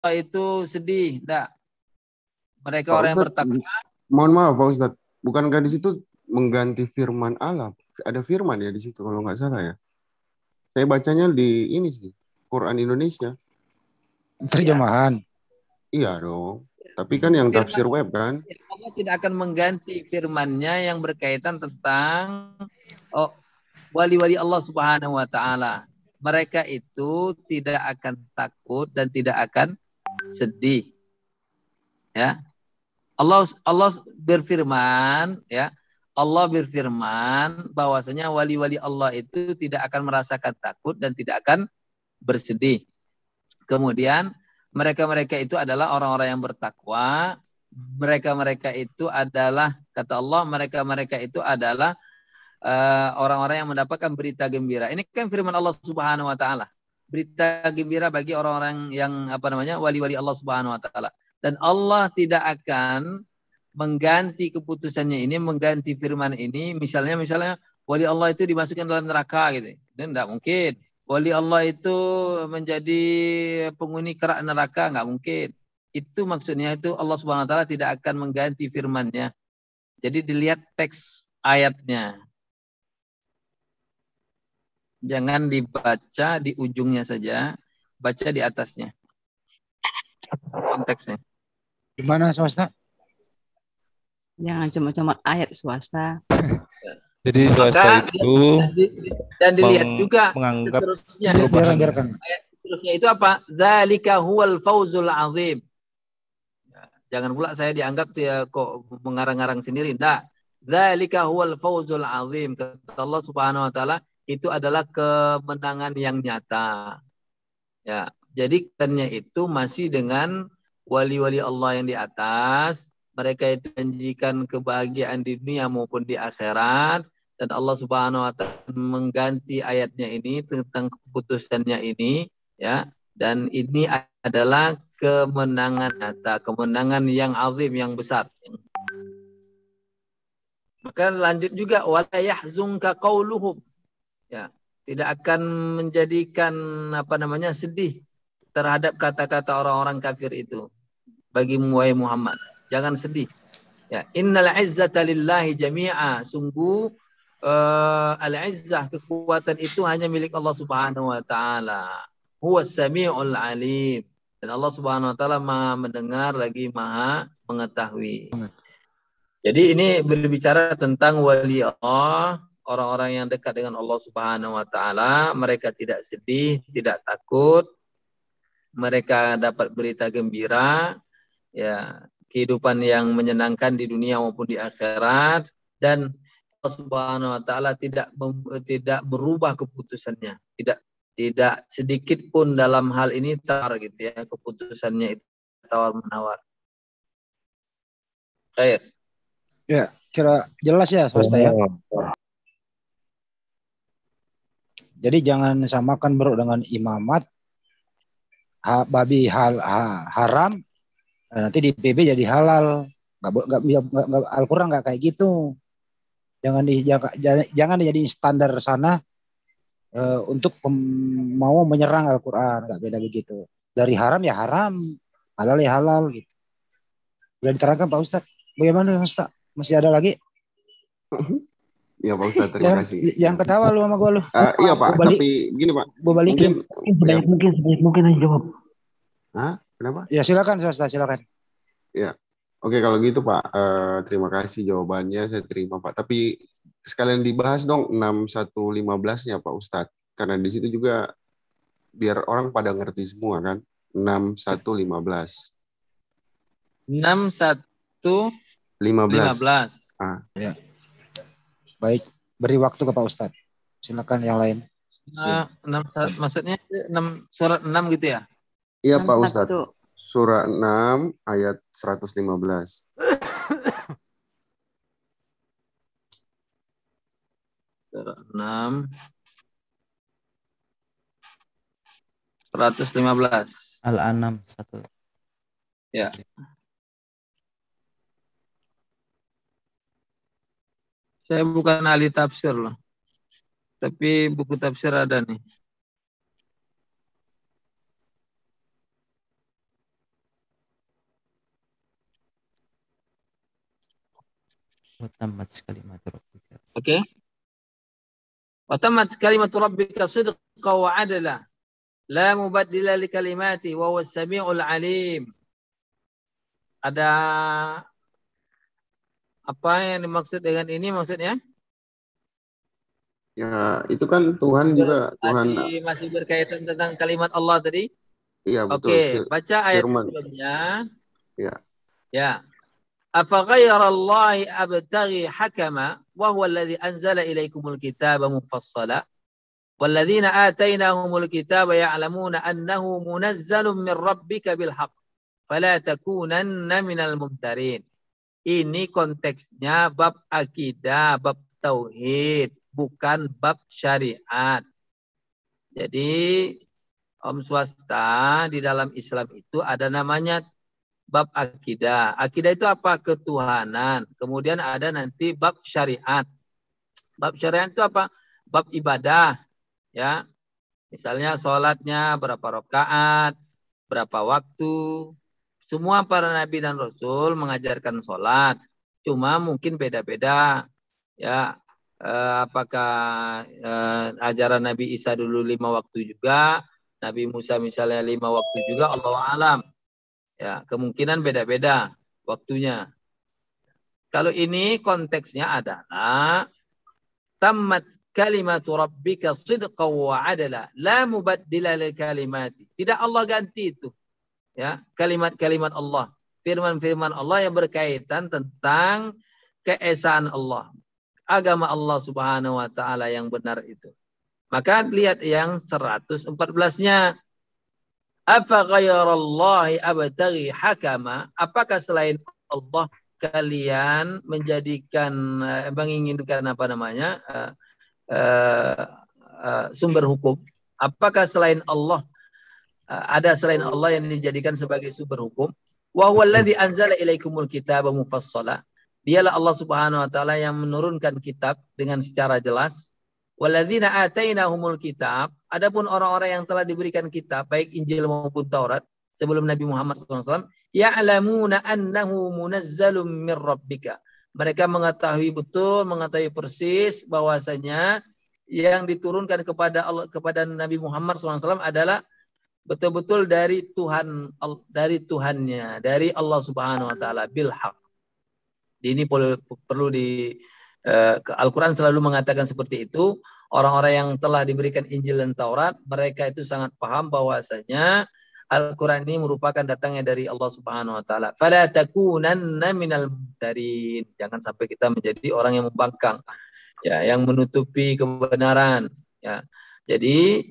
itu sedih, enggak. Mereka Pak orang yang Ustadz, bertakwa. mohon maaf Pak Ustadz, bukankah di situ mengganti firman Allah? Ada firman ya di situ kalau nggak salah ya. Saya bacanya di ini sih, Quran Indonesia. Terjemahan. Iya dong. Tapi kan yang tafsir web kan. Allah tidak akan mengganti firman-Nya yang berkaitan tentang wali-wali Allah Subhanahu wa taala. Mereka itu tidak akan takut dan tidak akan sedih. Ya. Allah berfirman, ya. Allah berfirman bahwasanya wali-wali Allah itu tidak akan merasakan takut dan tidak akan bersedih. Kemudian mereka-mereka itu adalah orang-orang yang bertakwa. Mereka-mereka itu adalah, kata Allah, mereka-mereka itu adalah orang-orang yang mendapatkan berita gembira. Ini kan firman Allah Subhanahu wa taala. Berita gembira bagi orang-orang yang wali-wali Allah Subhanahu wa taala. Dan Allah tidak akan mengganti keputusannya ini, mengganti firman ini. Misalnya wali Allah itu dimasukkan dalam neraka gitu. Dan tidak mungkin. Wali Allah itu menjadi penghuni kerak neraka, nggak mungkin. Itu maksudnya itu Allah Subhanahu wa taala tidak akan mengganti firman-Nya. Jadi dilihat teks ayatnya. Jangan dibaca di ujungnya saja, baca di atasnya. Konteksnya. Gimana swasta? Jangan cuma ayat swasta. Jadi swasta itu dan dilihat juga menganggap seterusnya. Ayat seterusnya itu apa? Dzalika huwal fauzul azim. Jangan pula saya dianggap dia kok mengarang-arang sendiri. Enggak. Dzalika huwal fauzul azim. Kata Allah Subhanahu wa taala, itu adalah kemenangan yang nyata. Ya, jadi katanya itu masih dengan wali-wali Allah yang di atas. Mereka itu janjikan kebahagiaan di dunia maupun di akhirat. Dan Allah Subhanahu wa taala mengganti ayatnya ini tentang keputusannya ini, ya. Dan ini adalah kemenangan nyata, kemenangan yang azim, yang besar. Maka lanjut juga, wala yahzunka qauluhum. Ya, tidak akan menjadikan sedih terhadap kata-kata orang-orang kafir itu bagi Muhammad. Jangan sedih. Ya, innal izzata lillahi jami'a. Sungguh al-izzah, kekuatan itu hanya milik Allah Subhanahu wa taala. Huwas samiul alim. Dan Allah Subhanahu wa taala Maha mendengar lagi Maha mengetahui. Jadi ini berbicara tentang wali Allah, orang-orang yang dekat dengan Allah Subhanahu wa taala. Mereka tidak sedih, tidak takut. Mereka dapat berita gembira, ya, kehidupan yang menyenangkan di dunia maupun di akhirat, dan Allah Subhanahu wa taala tidak merubah keputusannya. Tidak sedikit pun dalam hal ini tawar gitu ya, keputusannya itu tawar-menawar. Khair. Ya, kira jelas ya swasta ya. Jadi jangan samakan bro dengan imamat, babi haram, nanti di PB jadi halal. Nggak Al-Quran nggak kayak gitu. Jangan jadi standar sana untuk mau menyerang Al-Quran, nggak beda begitu. Dari haram ya haram, halal ya halal gitu. Sudah diterangkan Pak Ustadz. Bagaimana Pak Ustadz? Masih ada lagi? Iya Pak Ustadz, terima kasih. Yang ketawa lu sama gua lu. Iya Pak, tapi gini Pak. Gua balikin. Mungkin aja jawab. Hah? Kenapa? Ya silakan swasta, silakan. Ya. Oke, kalau gitu Pak, terima kasih jawabannya, saya terima Pak. Tapi sekalian dibahas dong 6115-nya Pak Ustadz. Karena di situ juga biar orang pada ngerti semua kan. 6115. 6115. Ya. Baik, beri waktu ke Pak Ustadz. Silakan yang lain. Maksudnya 6, surat 6 gitu ya? Iya Pak Ustadz. Surah 6 ayat 115. Surah 6 115. Al-An'am 1. Ya. Saya bukan ahli tafsir loh. Tapi buku tafsir ada nih. Watammat kalimat rabbika. Oke. Watammat kalimatu rabbika sidqan wa adla. La mubaddila li kalimati wa huwas samiul alim. Ada apa yang dimaksud dengan ini maksudnya? Ya, itu kan Tuhan juga, Tuhan. Masih berkaitan tentang kalimat Allah tadi? Iya, betul. Oke, baca ayat Firman. sebelumnya. Ya. Ya. Afa ghairallahi abtaghi hakama wa huwa alladhi anzala ilaykumul kitaba mufassala walladzina atainahumul kitaba ya'lamuna annahu munazzalun min rabbika bil haqq fala takunanna minal mumtarin. Ini konteksnya bab akidah, bab tauhid, bukan bab syariat. Jadi Om swasta di dalam Islam itu ada namanya bab akidah. Akidah itu apa? Ketuhanan. Kemudian ada nanti bab syariat. Bab syariat itu apa? Bab ibadah. Ya, misalnya sholatnya berapa rakaat, berapa waktu. Semua para nabi dan rasul mengajarkan sholat. Cuma mungkin beda-beda. Ya, apakah ajaran Nabi Isa dulu 5 waktu juga, Nabi Musa misalnya 5 waktu juga, Allahu a'lam. Ya, kemungkinan beda-beda waktunya. Kalau ini konteksnya adalah tammat kalimatu rabbika sidqan wa adla la mubaddila li kalimati. Tidak Allah ganti itu. Ya, kalimat-kalimat Allah, firman-firman Allah yang berkaitan tentang keesaan Allah, agama Allah Subhanahu wa taala yang benar itu. Maka lihat yang 114-nya. Afa ghairallahi abtaghi hakama, apakah selain Allah kalian menginginkan apa namanya sumber hukum? Apakah selain Allah ada selain Allah yang dijadikan sebagai sumber hukum? Wa huwallazi anzala ilaikumul kitaba mufassala. Dialah Allah Subhanahu wa taala yang menurunkan kitab dengan secara jelas. Walladzina atainahumul kitab, adapun orang-orang yang telah diberikan kitab baik Injil maupun Taurat sebelum Nabi Muhammad SAW, ya'lamuna annahu munazzalun min rabbika. Mereka mengetahui betul, mengetahui persis bahwasanya yang diturunkan kepada Allah, kepada Nabi Muhammad SAW adalah betul-betul dari Tuhan, dari Tuhannya, dari Allah Subhanahu wa taala bil haq. Ini perlu di Al-Quran selalu mengatakan seperti itu. Orang-orang yang telah diberikan Injil dan Taurat, mereka itu sangat paham bahwasanya Al-Quran ini merupakan datangnya dari Allah Subhanahu wa taala. Fala takunanna minal mumtarin. Jangan sampai kita menjadi orang yang membangkang, ya, yang menutupi kebenaran, ya. Jadi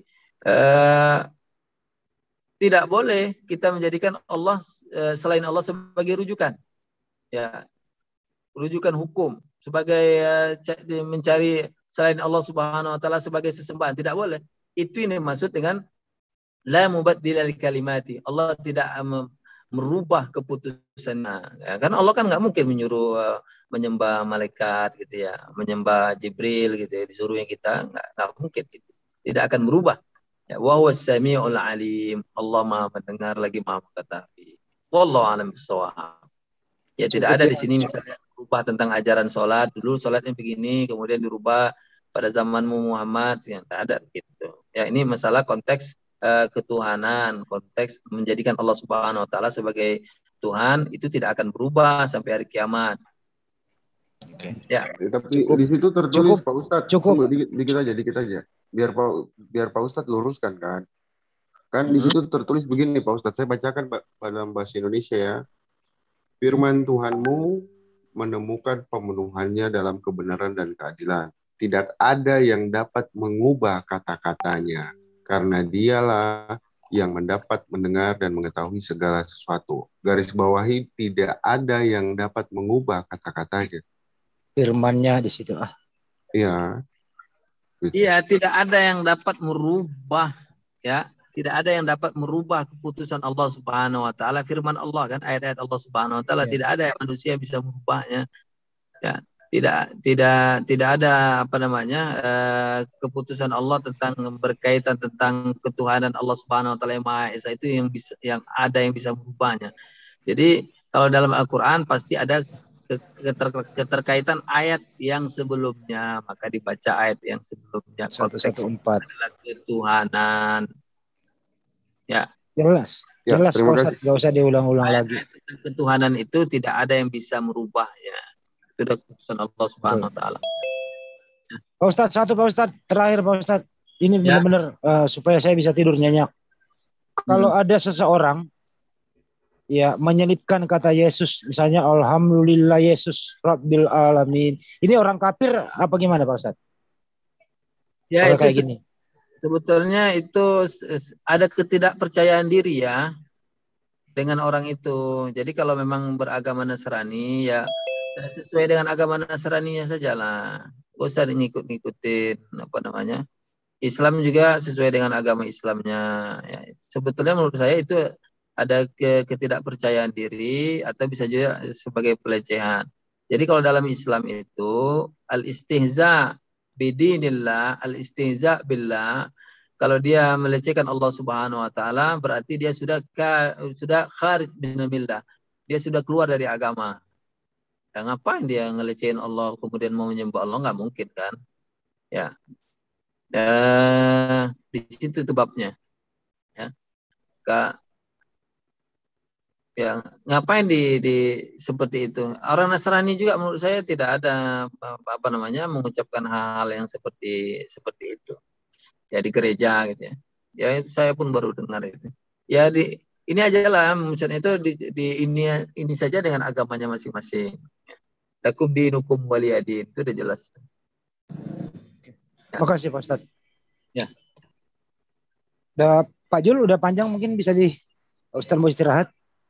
tidak boleh kita menjadikan Allah selain Allah sebagai rujukan, ya, rujukan hukum, sebagai mencari selain Allah Subhanahu wa taala sebagai sesembahan. Tidak boleh. Itu ini maksud dengan la mubaddila li kalimati. Allah tidak merubah keputusannya. Ya, kan Allah kan nggak mungkin menyuruh menyembah malaikat gitu ya, menyembah Jibril gitu ya, disuruhnya kita nggak mungkin. Tidak akan berubah. Ya, wa huwas samiul alim. Allah Maha mendengar lagi Maha mengetahui. Wallahu a'lam bishawab. Ya, tidak ada di sini misalnya berubah tentang ajaran sholat. Dulu sholatnya begini, kemudian dirubah pada zamanmu Muhammad, yang tak ada gitu. Ya, ini masalah konteks ketuhanan, konteks menjadikan Allah Subhanahu wa taala sebagai Tuhan, itu tidak akan berubah sampai hari kiamat. Oke. Ya. Tapi di situ tertulis Pak Ustadz. Cukup. Dikit aja. Biar Pak Ustadz luruskan kan. Kan di situ tertulis begini Pak Ustadz. Saya bacakan dalam bahasa Indonesia ya. Firman Tuhanmu menemukan pemenuhannya dalam kebenaran dan keadilan. Tidak ada yang dapat mengubah kata-katanya, karena dialah yang mendapat mendengar dan mengetahui segala sesuatu. Garis bawahi, tidak ada yang dapat mengubah kata-katanya. Firmannya di situ. Iya. Gitu. Iya, tidak ada yang dapat merubah, ya. Tidak ada yang dapat merubah keputusan Allah Subhanahu wa taala, firman Allah kan, ayat-ayat Allah Subhanahu wa taala, tidak ada yang manusia bisa merubahnya. Ya, tidak ada apa namanya keputusan Allah tentang berkaitan tentang ketuhanan Allah Subhanahu wa taala yang Maha Esa itu yang bisa merubahnya. Jadi kalau dalam Al-Qur'an pasti ada keterkaitan ayat yang sebelumnya, maka dibaca ayat yang sebelumnya. Konteks 114. adalah ketuhanan. Ya. Jelas. Ya, Jelas terima Pak Ustadz. kasih. Gak usah diulang-ulang lagi. Ayat tentang ketuhanan itu tidak ada yang bisa merubahnya. Itu adalah keputusan Allah Subhanahu wa taala. Pak Ustadz, satu Pak Ustadz. Terakhir Pak Ustadz. Ini Ya. benar-benar supaya saya bisa tidur nyenyak. Kalau ada seseorang ya menyelipkan kata Yesus, misalnya Alhamdulillah Yesus Rabbil Alamin. Ini orang kafir apa gimana Pak Ustadz? Ya, kalau itu kayak gini. sebetulnya itu ada ketidakpercayaan diri ya dengan orang itu. Jadi kalau memang beragama Nasrani ya sesuai dengan agama Nasraninya sajalah. Gak usah ngikut-ngikutin apa namanya. Islam juga sesuai dengan agama Islamnya. Ya, sebetulnya menurut saya itu ada ketidakpercayaan diri atau bisa juga sebagai pelecehan. Jadi kalau dalam Islam itu al-istihza bidinillah, al-istihza billah, kalau dia melecehkan Allah Subhanahu wa taala berarti dia sudah kharij minallah. Dia sudah keluar dari agama. Ya, ngapain dia ngelecehin Allah kemudian mau menyembah Allah, nggak mungkin kan? Ya. Di situ tuh babnya. Ya. Ya, ngapain di seperti itu? Orang Nasrani juga menurut saya tidak ada apa namanya mengucapkan hal-hal yang seperti itu. Ya di gereja gitu ya. Ya itu saya pun baru dengar itu. Ya ini aja lah misalnya itu ini saja dengan agamanya masing-masing. Lakum dinukum waliyadin itu udah jelas. Ya. Makasih Pak Ustadz. Ya. Pak Jul udah panjang mungkin bisa Pak Ustadz mau istirahat.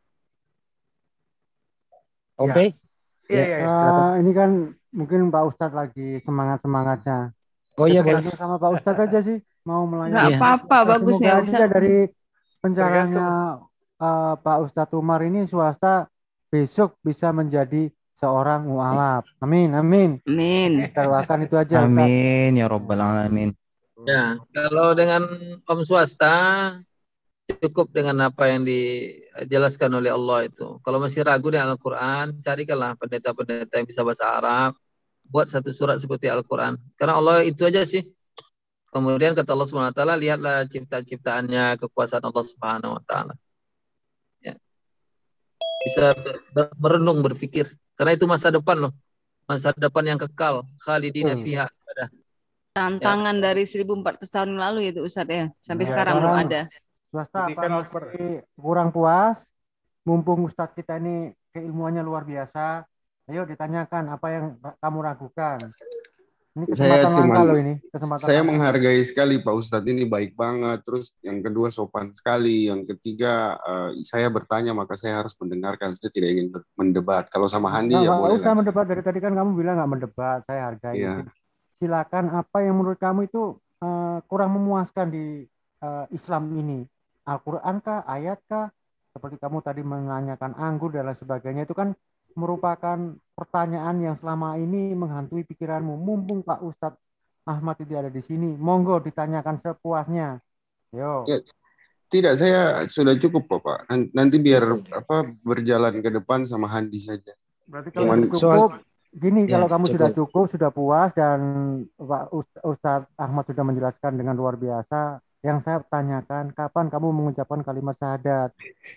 Oke. Ya. Ini kan mungkin Pak Ustadz lagi semangat-semangatnya. Oh iya boleh. Sama Pak Ustadz aja sih mau melayani. Nggak apa-apa, bagus nih Semoga aja Ustadz. dari pencariannya Pak Ustadz Umar ini swasta besok bisa menjadi seorang mualaf. Amin, amin. Amin. Doakan itu aja. Ustadz. Amin ya Rabbal Alamin. Ya, kalau dengan om swasta cukup dengan apa yang dijelaskan oleh Allah itu. Kalau masih ragu dengan Al-Quran, carikanlah pendeta-pendeta yang bisa bahasa Arab, buat satu surat seperti Al-Quran. Karena Allah itu aja sih. Kemudian kata Allah Subhanahu wa taala, lihatlah cipta-ciptaannya, kekuasaan Allah Subhanahu wa taala. Ya. Bisa merenung, berpikir. Karena itu masa depan loh. Masa depan yang kekal, khalidina fiha. Tantangan dari 1400 tahun yang lalu itu Ustadz ya. Sampai sekarang belum ada. Swasta masih kurang puas, mumpung Ustadz kita ini keilmuannya luar biasa, ayo ditanyakan apa yang kamu ragukan. Ini kesempatan langka loh ini. Saya menghargai sekali Pak Ustadz ini baik banget. Terus yang kedua sopan sekali. Yang ketiga saya bertanya maka saya harus mendengarkan. Saya tidak ingin mendebat. Kalau sama Handi ya boleh. Nggak usah mendebat, dari tadi kan kamu bilang nggak mendebat. Saya hargai. Iya. Silakan apa yang menurut kamu itu kurang memuaskan di Islam ini. Al-Quran kah, ayat kah, seperti kamu tadi menanyakan anggur dan lain sebagainya, itu kan merupakan pertanyaan yang selama ini menghantui pikiranmu. Mumpung Pak Ustadz Ahmad tidak ada di sini, monggo ditanyakan sepuasnya. Yo. Ya, tidak, saya sudah cukup Pak. Nanti biar berjalan ke depan sama Handi saja. Berarti kalau cukup, gini, kalau kamu sudah cukup, sudah puas, dan Pak Ustadz Ahmad sudah menjelaskan dengan luar biasa, yang saya tanyakan, kapan kamu mengucapkan kalimat syahadat?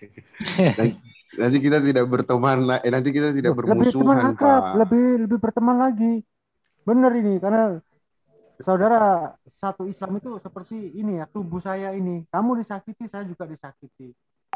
Nanti kita tidak berteman, nanti kita tidak bermusuhan, Pak. Lebih berteman lagi. Benar ini, karena saudara, satu Islam itu seperti ini ya, tubuh saya ini. Kamu disakiti, saya juga disakiti.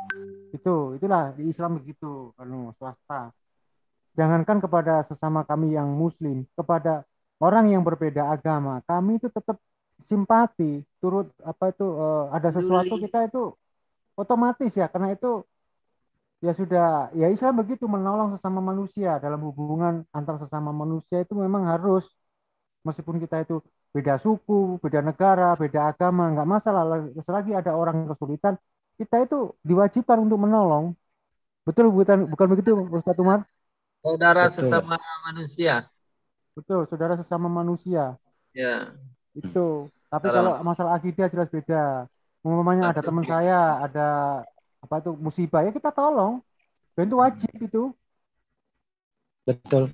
Itulah di Islam begitu, swasta. Jangankan kepada sesama kami yang Muslim, kepada orang yang berbeda agama, kami itu tetap simpati, turut ada sesuatu kita itu otomatis ya, karena itu ya sudah, ya Islam begitu, menolong sesama manusia. Dalam hubungan antar sesama manusia itu memang harus, meskipun kita itu beda suku, beda negara, beda agama, nggak masalah. Selagi ada orang kesulitan, kita itu diwajibkan untuk menolong. Betul bukan begitu Ustadz Umar? Saudara sesama manusia. Betul, saudara sesama manusia. Ya. Itu. Tapi kalau masalah akidah jelas beda. Umpamanya ada teman saya, ada musibah, ya kita tolong. Dan itu wajib itu. Betul.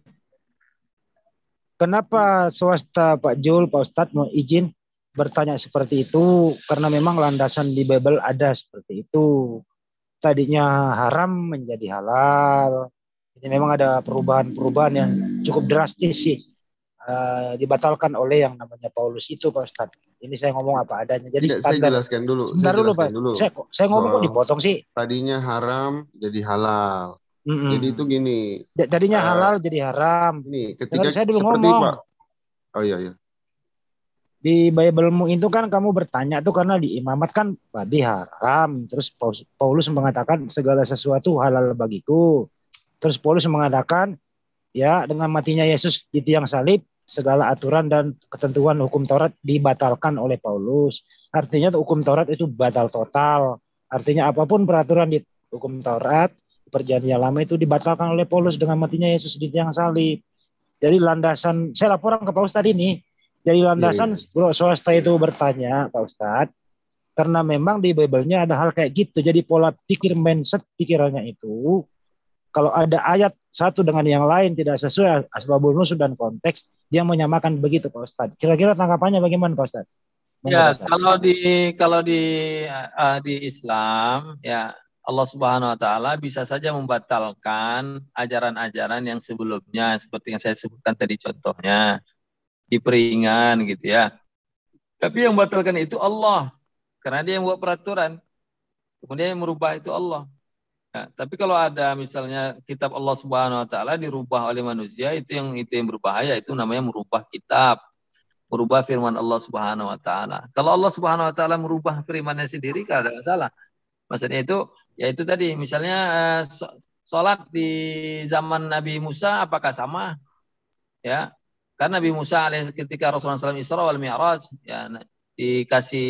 Kenapa swasta Pak Jul, Pak Ustadz mau izin bertanya seperti itu? Karena memang landasan di Bible ada seperti itu. Tadinya haram menjadi halal. Ini memang ada perubahan-perubahan yang cukup drastis sih. Dibatalkan oleh yang namanya Paulus itu Pak Ustadz. Ini saya ngomong apa adanya. Jadi Tidak, saya standar. jelaskan dulu. Sebentar Saya dulu Pak. jelaskan dulu. Saya ngomong kok dipotong sih. Tadinya haram jadi halal. Jadi itu gini. Jadinya halal jadi haram. Ini ketika saya dulu seperti ngomong. Pak. Oh iya. Di Bible-mu itu kan kamu bertanya tuh karena di imamat kan babi haram. Terus Paulus mengatakan segala sesuatu halal bagiku. Terus Paulus mengatakan ya dengan matinya Yesus di tiang salib segala aturan dan ketentuan hukum Taurat dibatalkan oleh Paulus. Artinya hukum Taurat itu batal total. Artinya apapun peraturan di hukum Taurat, perjanjian lama itu dibatalkan oleh Paulus dengan matinya Yesus di tiang salib. Jadi landasan, saya laporan ke Pak Ustadz ini, jadi landasan swasta itu bertanya Pak Ustadz, karena memang di Bible-nya ada hal kayak gitu. Jadi pola pikir mindset pikirannya itu, kalau ada ayat satu dengan yang lain tidak sesuai asbabun nuzul dan konteks, dia menyamakan begitu Pak Ustadz. Kira-kira tanggapannya bagaimana Pak Ustadz? Ya, kalau di Islam ya Allah Subhanahu wa taala bisa saja membatalkan ajaran-ajaran yang sebelumnya seperti yang saya sebutkan tadi contohnya diperingan gitu ya. Tapi yang membatalkan itu Allah karena dia yang buat peraturan. Kemudian yang merubah itu Allah. Ya, tapi kalau ada misalnya kitab Allah Subhanahu wa taala dirubah oleh manusia itu yang berbahaya, itu namanya merubah kitab, merubah firman Allah Subhanahu wa taala. Kalau Allah Subhanahu wa taala merubah firman-Nya sendiri tidak ada masalah. Maksudnya itu ya itu tadi misalnya salat di zaman Nabi Musa apakah sama? Ya. Karena Nabi Musa ketika Rasulullah SAW Isra wal Mi'raj ya dikasih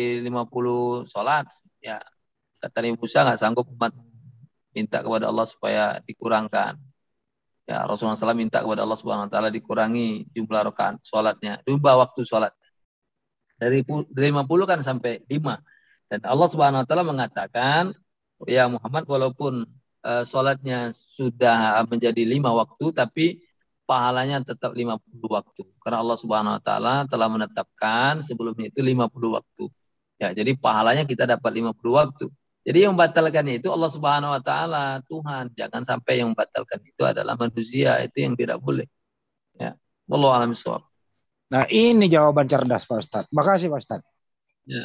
50 salat ya. Kata Nabi Musa enggak sanggup umat minta kepada Allah supaya dikurangkan. Ya, Rasulullah SAW minta kepada Allah Subhanahu wa taala dikurangi jumlah rakaat salatnya, jumlah waktu salat. Dari 50 kan sampai 5. Dan Allah Subhanahu wa taala mengatakan, ya Muhammad walaupun salatnya sudah menjadi 5 waktu tapi pahalanya tetap 50 waktu. Karena Allah Subhanahu wa taala telah menetapkan sebelumnya itu 50 waktu. Ya, jadi pahalanya kita dapat 50 waktu. Jadi yang membatalkan itu Allah Subhanahu wa taala, Tuhan. Jangan sampai yang membatalkan itu adalah manusia, itu yang tidak boleh. Ya. Wallahu a'lam bishawab. Nah, ini jawaban cerdas Pak Ustadz. Makasih Pak Ustadz. Ya.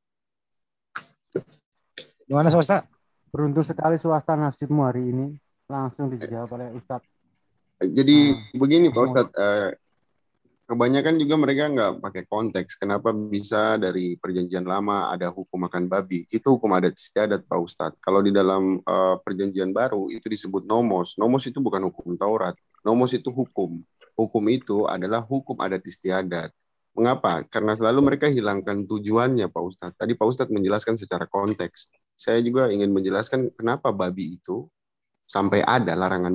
Gimana Pak Ustadz? Beruntung sekali swasta nasibmu hari ini. Langsung dijawab oleh Ustadz. Jadi begini Pak Ustadz, kebanyakan juga mereka nggak pakai konteks. Kenapa bisa dari perjanjian lama ada hukum makan babi? Itu hukum adat istiadat Pak Ustadz. Kalau di dalam perjanjian baru itu disebut nomos. Nomos itu bukan hukum Taurat. Nomos itu hukum. Hukum itu adalah hukum adat istiadat. Mengapa? Karena selalu mereka hilangkan tujuannya Pak Ustadz. Tadi Pak Ustadz menjelaskan secara konteks. Saya juga ingin menjelaskan kenapa babi itu sampai ada larangan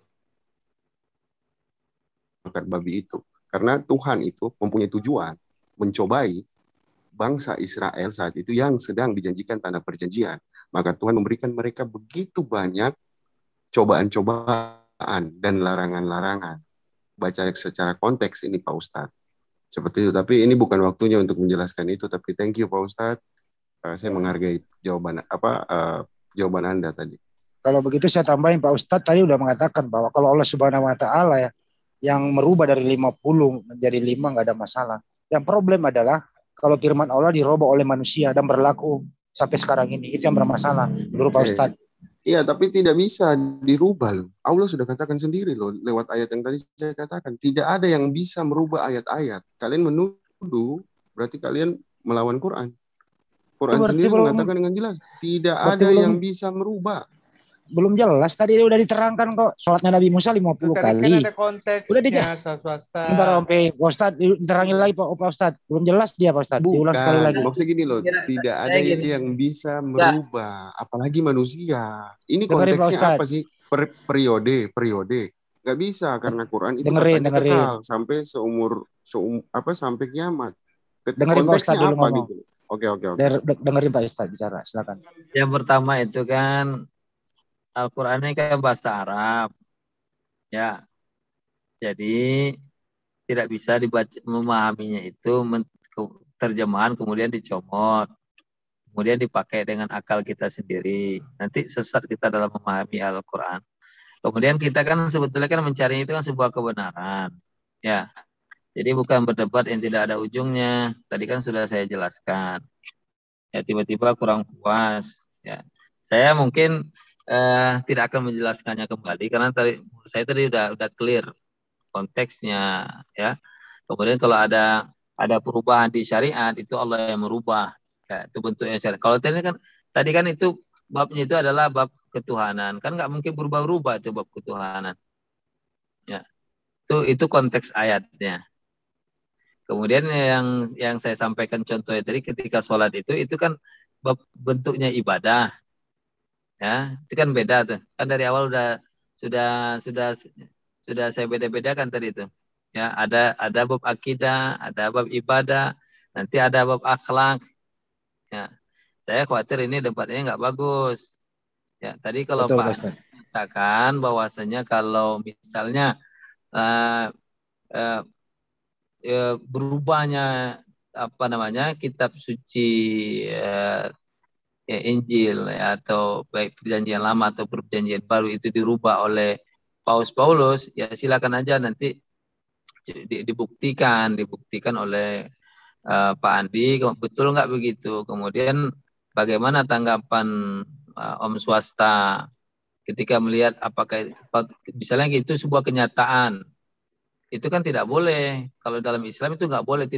makan babi itu. Karena Tuhan itu mempunyai tujuan mencobai bangsa Israel saat itu yang sedang dijanjikan tanah perjanjian. Maka Tuhan memberikan mereka begitu banyak cobaan-cobaan dan larangan-larangan. Baca secara konteks ini Pak Ustadz. Seperti itu. Tapi ini bukan waktunya untuk menjelaskan itu. Tapi thank you Pak Ustadz. Saya menghargai jawaban Anda tadi. Kalau begitu saya tambahin Pak Ustadz tadi udah mengatakan bahwa kalau Allah Subhanahu wa taala ya yang merubah dari 50 menjadi 5 nggak ada masalah. Yang problem adalah kalau firman Allah dirubah oleh manusia dan berlaku sampai sekarang ini. Itu yang bermasalah menurut Pak Ustadz. Iya, tapi tidak bisa dirubah loh. Allah sudah katakan sendiri loh lewat ayat yang tadi saya katakan. Tidak ada yang bisa merubah ayat-ayat. Kalian menuduh, berarti kalian melawan Quran. Quran sendiri mengatakan dengan jelas. Tidak ada yang bisa merubah. Belum jelas, tadi udah diterangkan kok. Sholatnya Nabi Musa 50 kali. Kan ada konteksnya, udah dijelasin. Bentar Om Pak Ustadz, diterangin lagi Pak Ustadz. Belum jelas dia Pak Ustadz. Diulang sekali lagi. Maksudnya gini loh, tidak ada yang bisa merubah, apalagi manusia. Ini konteksnya apa sih? Periode. Gak bisa karena Quran itu katanya kekal sampai sampai kiamat. Konteksnya apa gitu? Oke. Dengerin Pak Ustadz bicara, silakan. Yang pertama itu kan Al-Quran ini kan bahasa Arab. Ya, Jadi tidak bisa dibaca, memahaminya itu terjemahan kemudian dicomot, kemudian dipakai dengan akal kita sendiri. Nanti sesat kita dalam memahami Al-Quran. Kemudian kita kan sebetulnya kan mencari itu kan sebuah kebenaran. Ya. Jadi bukan berdebat yang tidak ada ujungnya. Tadi kan sudah saya jelaskan. Ya, tiba-tiba kurang puas. Ya. Saya mungkin tidak akan menjelaskannya kembali karena saya tadi udah clear konteksnya, ya. Kemudian kalau ada perubahan di syariat itu Allah yang merubah. Ya, itu bentuknya syariat. Kalau tadi kan itu babnya itu adalah bab ketuhanan. Kan nggak mungkin berubah-ubah itu bab ketuhanan. Ya. Itu konteks ayatnya. Kemudian yang saya sampaikan contohnya tadi ketika sholat itu kan bentuknya ibadah, ya itu kan beda tuh. Kan dari awal sudah saya beda-bedakan tadi itu. Ya ada bab akidah, ada bab ibadah, nanti ada bab akhlak. Ya saya khawatir ini debatnya nggak bagus. Ya tadi kalau Betul, Pak Ustaz. katakan bahwasanya kalau misalnya berubahnya kitab suci Injil ya, atau baik perjanjian lama atau perjanjian baru itu dirubah oleh Paus Paulus, ya silakan aja nanti dibuktikan oleh Pak Andi betul nggak begitu. Kemudian bagaimana tanggapan Om swasta ketika melihat apakah misalnya itu sebuah kenyataan. Itu kan tidak boleh. Kalau dalam Islam itu nggak boleh.